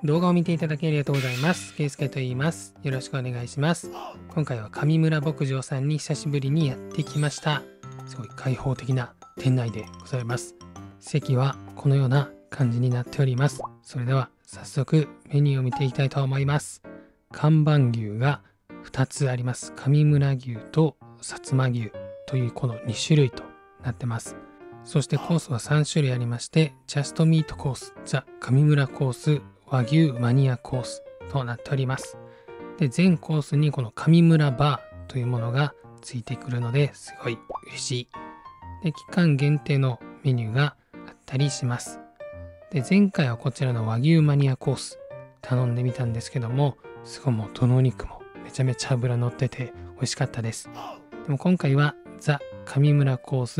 動画を見ていただきありがとうございます。ケイスケと言います。よろしくお願いします。今回は上村牧場さんに久しぶりにやってきました。すごい開放的な店内でございます。席はこのような感じになっております。それでは早速メニューを見ていきたいと思います。看板牛が2つあります。上村牛と薩摩牛というこの2種類となってます。そしてコースは3種類ありまして、ジャストミートコース、ザ・上村コース、和牛マニアコースとなっております。で、全コースにこの上村バーというものがついてくるのですごい嬉しい。で、期間限定のメニューがあったりします。で、前回はこちらの和牛マニアコース頼んでみたんですけども、すごいもうどのお肉もめちゃめちゃ脂乗ってて美味しかったです。でも今回はザ・上村コース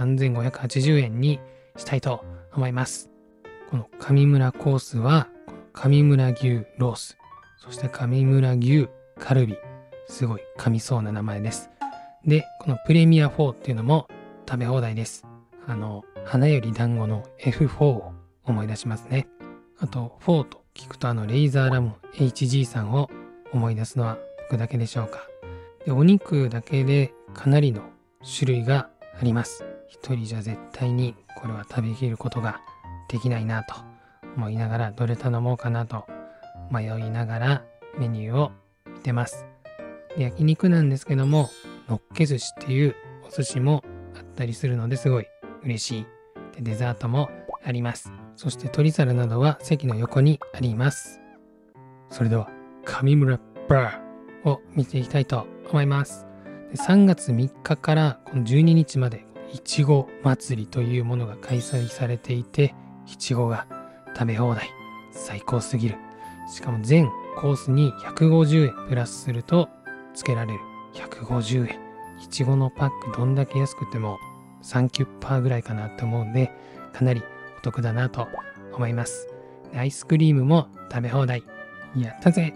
3580円にしたいと思います。この上村コースは上村牛ロース、そして上村牛カルビ、すごい噛みそうな名前です。で、このプレミア4っていうのも食べ放題です。花より団子の F4 を思い出しますね。あと4と聞くとレイザーラモン HG さんを思い出すのは僕だけでしょうか。で、お肉だけでかなりの種類があります。一人じゃ絶対にこれは食べきることができないなと思いながら、どれ頼もうかなと迷いながらメニューを見てます。で、焼肉なんですけども、のっけ寿司っていうお寿司もあったりするのですごい嬉しい。で、デザートもあります。そして取り皿などは席の横にあります。それでは上村バーを見ていきたいと思います。で、3月3日からこの12日までいちご祭りというものが開催されていて、いちごが食べ放題、最高すぎる。しかも全コースに150円プラスするとつけられる。150円。いちごのパックどんだけ安くても3キュッパーぐらいかなと思うんで、かなりお得だなと思います。で、アイスクリームも食べ放題。やったぜ。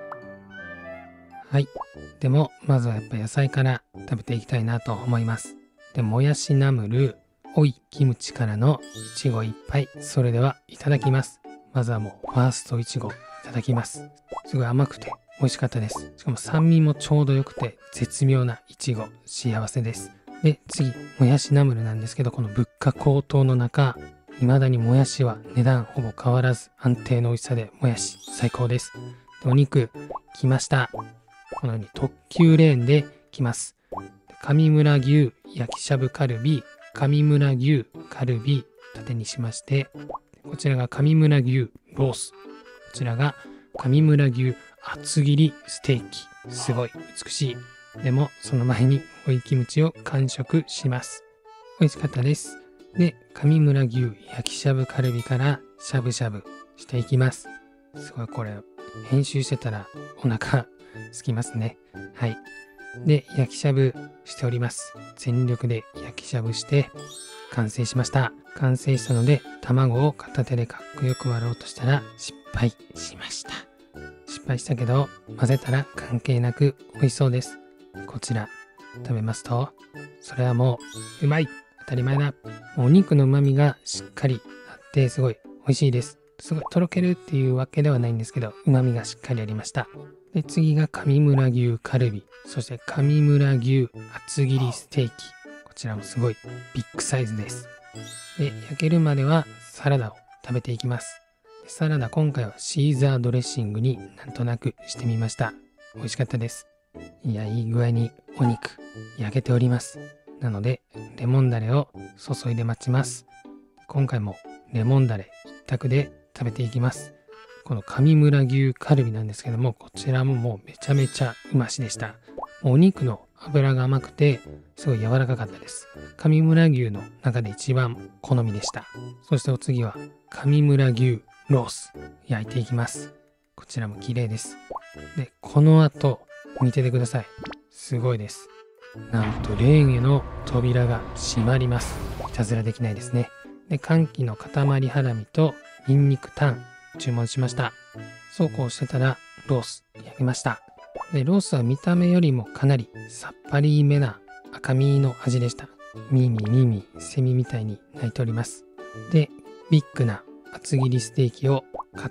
はい。でもまずはやっぱ野菜から食べていきたいなと思います。で、もやしナムル、おいキムチからのいちごいっぱい。それではいただきます。まずはもうファーストいちごいただきます。すごい甘くて美味しかったです。しかも酸味もちょうど良くて絶妙ないちご、幸せです。で、次、もやしナムルなんですけど、この物価高騰の中、未だにもやしは値段ほぼ変わらず安定の美味しさで、もやし最高です。で、お肉来ました。このように特急レーンで来ます。上村牛焼きしゃぶカルビ、上村牛カルビ縦にしまして、こちらが上村牛ロース、こちらが上村牛厚切りステーキ。すごい美しい。でもその前に追いキムチを完食します。美味しかったです。で、上村牛焼きしゃぶカルビからしゃぶしゃぶしていきます。すごいこれ編集してたらお腹すきますね。はい。で、焼きしゃぶしております。全力で焼きしゃぶして完成しました。完成したので卵を片手でかっこよく割ろうとしたら失敗しました。失敗したけど混ぜたら関係なく美味しそうです。こちら食べますと、それはもううまい、当たり前だ。お肉の旨味がしっかりあってすごい美味しいです。すごいとろけるっていうわけではないんですけど、旨味がしっかりありました。で、次が上村牛カルビ、そして上村牛厚切りステーキ。こちらもすごいビッグサイズです。で、焼けるまではサラダを食べていきます。で、サラダ今回はシーザードレッシングになんとなくしてみました。美味しかったです。いや、いい具合にお肉焼けております。なのでレモンダレを注いで待ちます。今回もレモンダレ一択で食べていきます。この上村牛カルビなんですけども、こちらももうめちゃめちゃうましでした。お肉の脂が甘くてすごい柔らかかったです。上村牛の中で一番好みでした。そしてお次は上村牛ロース焼いていきます。こちらも綺麗です。で、この後見ててください。すごいです。なんとレーンへの扉が閉まります。いたずらできないですね。で、歓喜の塊ハラミとニンニクタン注文しました。そうこうしてたらロース焼けました。で、ロースは見た目よりもかなりさっぱりめな赤身の味でした。ミーミーミーミーセミみたいに鳴いております。で、ビッグな厚切りステーキをカット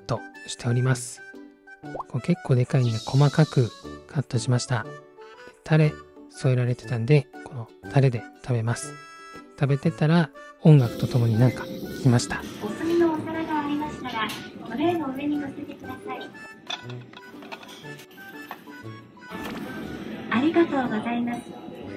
しております。これ結構でかいんで細かくカットしました。タレ添えられてたんで、このタレで食べます。食べてたら音楽とともになんか来ました。 お済みのお皿がありましたら、トレイの上に乗せてください。ありがとうございます。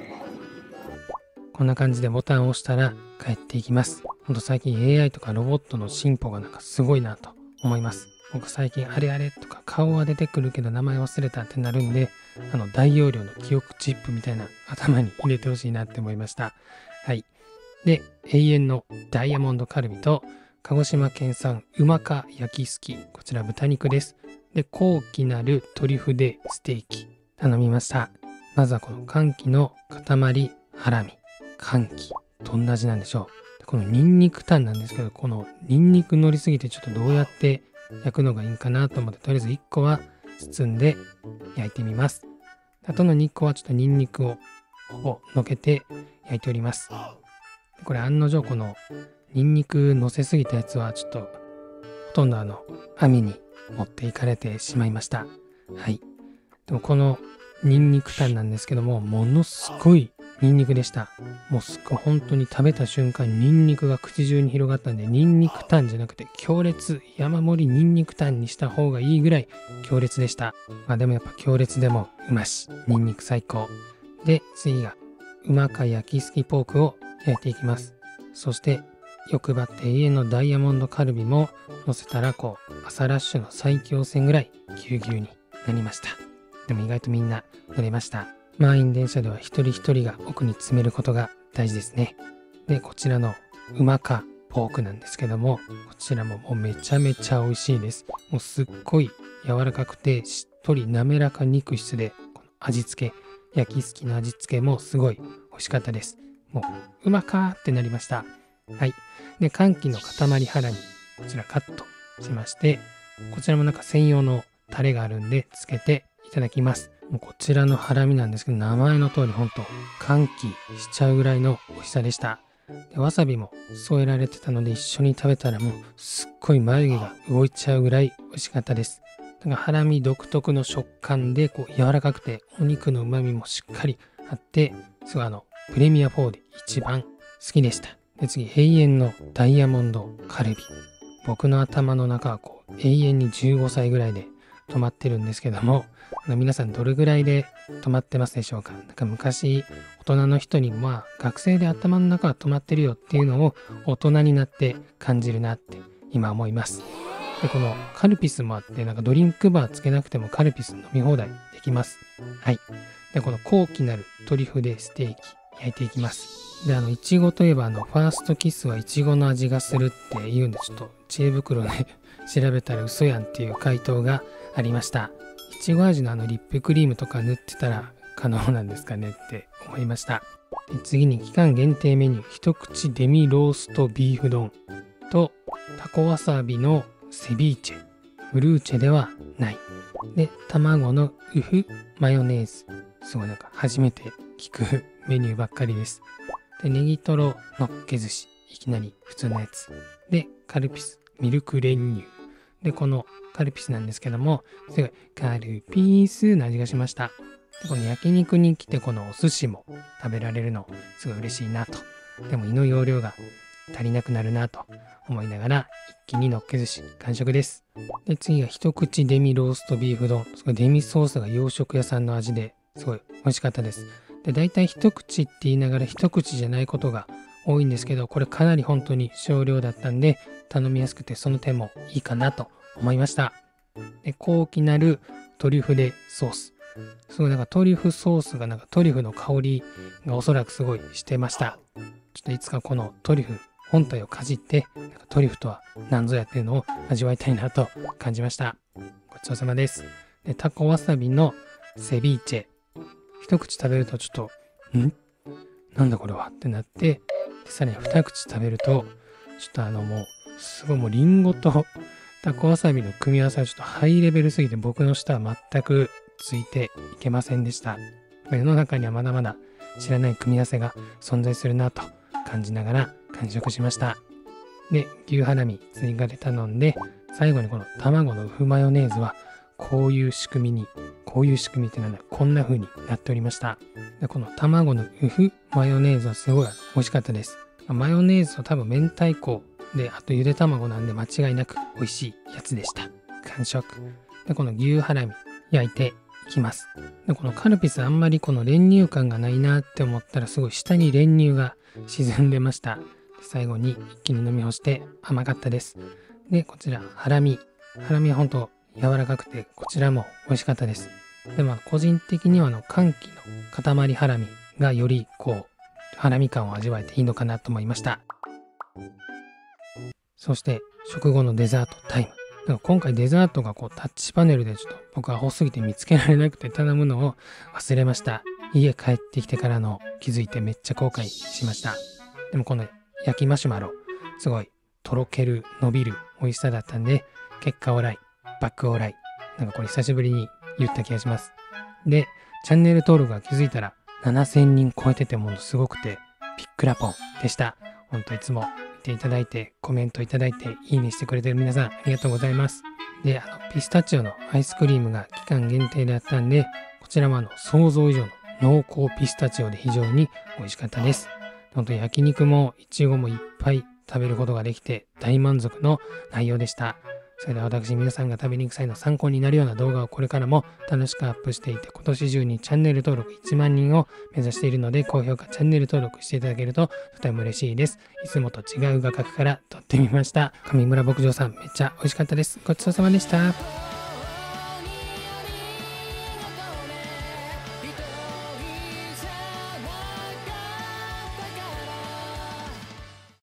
こんな感じでボタンを押したら帰っていきます。ほんと最近 AI とかロボットの進歩がなんかすごいなと思います。僕最近あれあれとか顔は出てくるけど名前忘れたってなるんで、大容量の記憶チップみたいな頭に入れてほしいなって思いました。はい。で、永遠のダイヤモンドカルビと鹿児島県産うまか焼きすき、こちら豚肉です。で、高貴なるトリュフでステーキ頼みました。まずはこの歓喜の塊ハラミ。歓喜。どんな味なんでしょう。でこのニンニクタンなんですけど、このニンニク乗りすぎてちょっとどうやって焼くのがいいんかなと思って、とりあえず1個は包んで焼いてみます。あとの2個はちょっとニンニクをほぼのけて焼いております。これ案の定このニンニク乗せすぎたやつはちょっとほとんど網に持っていかれてしまいました。はい。でもこのニンニクタンなんですけども、ものすごいニンニクでした。もう本当に食べた瞬間ニンニクが口中に広がったんで、ニンニクタンじゃなくて強烈、山盛りニンニクタンにした方がいいぐらい強烈でした。まあでもやっぱ強烈でもうまし、ニンニク最高。で、次がうまか焼きすきポークを焼いていきます。そして欲張って永遠のダイヤモンドカルビも乗せたら、こう朝ラッシュの最強戦ぐらいぎゅうぎゅうになりました。でも意外とみんな乗れました。満員電車では一人一人が奥に詰めることが大事ですね。で、こちらのうまかポークなんですけども、こちらももうめちゃめちゃ美味しいです。もうすっごい柔らかくてしっとり滑らか肉質で、この味付け、焼きすきの味付けもすごい美味しかったです。もううまかってなりました。はい。で、歓喜の塊ハラミ、こちらカットしまして、こちらもなんか専用のタレがあるんでつけていただきます。もうこちらのハラミなんですけど、名前の通り本当歓喜しちゃうぐらいの美味しさでした。でわさびも添えられてたので、一緒に食べたらもうすっごい眉毛が動いちゃうぐらい美味しかったです。だからハラミ独特の食感でこう柔らかくて、お肉の旨味もしっかりあって、すごいプレミア4で一番好きでした。で次、永遠のダイヤモンドカルビ。僕の頭の中はこう永遠に15歳ぐらいで止まってるんですけども、皆さんどれぐらいで止まってますでしょうか。なんか昔大人の人に学生で頭の中は止まってるよっていうのを大人になって感じるなって今思います。でこのカルピスもあって、なんかドリンクバーつけなくてもカルピス飲み放題できます。はい。でこの高貴なるトリュフでステーキ焼いていきます。でいちごといえばファーストキスはいちごの味がするって言うんで、ちょっと知恵袋で調べたら嘘やんっていう回答がありました。いちご味のリップクリームとか塗ってたら可能なんですかねって思いました。で次に期間限定メニュー、一口デミローストビーフ丼とタコわさびのセビーチェ、ブルーチェではない。で卵のウフマヨネーズ、すごいなんか初めて聞くメニューばっかりです。でネギトロのっけ寿司、いきなり普通のやつでカルピスミルク練乳で、このカルピスなんですけども、すごいカルピスの味がしました。でこの焼肉に来てこのお寿司も食べられるのすごい嬉しいなと。でも胃の容量が足りなくなるなと思いながら、一気にのっけ寿司完食です。で次が一口デミローストビーフ丼。すごいデミソースが洋食屋さんの味ですごい美味しかったです。で大体一口って言いながら一口じゃないことが多いんですけど、これかなり本当に少量だったんで頼みやすくて、その点もいいかなと思いました。で高貴なるトリュフでソース、すごいなんかトリュフソースがなんかトリュフの香りがおそらくすごいしてました。ちょっといつかこのトリュフ本体をかじって、なんかトリュフとは何ぞやっていうのを味わいたいなと感じました。ごちそうさまです。でタコわさびのセビーチェ、一口食べるとちょっとなんだこれはってなって、でさらに二口食べるとちょっともうすごいもうリンゴとタコわさびの組み合わせはちょっとハイレベルすぎて、僕の舌は全くついていけませんでした。世の中にはまだまだ知らない組み合わせが存在するなと感じながら完食しました。で牛ハラミ追加で頼んで、 最後にこの卵のウフマヨネーズはこういう仕組みってなんだ、こんな風になっておりました。でこの卵のウフマヨネーズはすごい美味しかったです。マヨネーズと多分明太子で、あとゆで卵なんで間違いなく美味しいやつでした。完食。でこの牛ハラミ焼いていきます。でこのカルピスあんまりこの練乳感がないなって思ったら、すごい下に練乳が沈んでました。で最後に一気に飲み干して甘かったです。でこちらハラミは本当柔らかくて、こちらも美味しかったです。で個人的には歓喜の塊ハラミがよりハラミ感を味わえていいのかなと思いました。そして食後のデザートタイム。今回デザートがタッチパネルでちょっと僕はアホすぎて見つけられなくて頼むのを忘れました。家帰ってきてからの気づいてめっちゃ後悔しました。でもこの焼きマシュマロすごいとろける伸びる美味しさだったんで、結果オーライバックオーライ、これ久しぶりに言った気がします。でチャンネル登録が気づいたら7000人超えてて、ものすごくてびっくらぽんでした。本当いつも見ていただいてコメントいただいていいねしてくれてる皆さんありがとうございます。でピスタチオのアイスクリームが期間限定であったんで、こちらも想像以上の濃厚ピスタチオで非常に美味しかったです。本当焼肉もいちごもいっぱい食べることができて大満足の内容でした。それでは私皆さんが食べに行く際の参考になるような動画をこれからも楽しくアップしていて、今年中にチャンネル登録1万人を目指しているので、高評価チャンネル登録していただけるととても嬉しいです。いつもと違う画角から撮ってみました。上村牧場さんめっちゃ美味しかったです。ごちそうさまでした。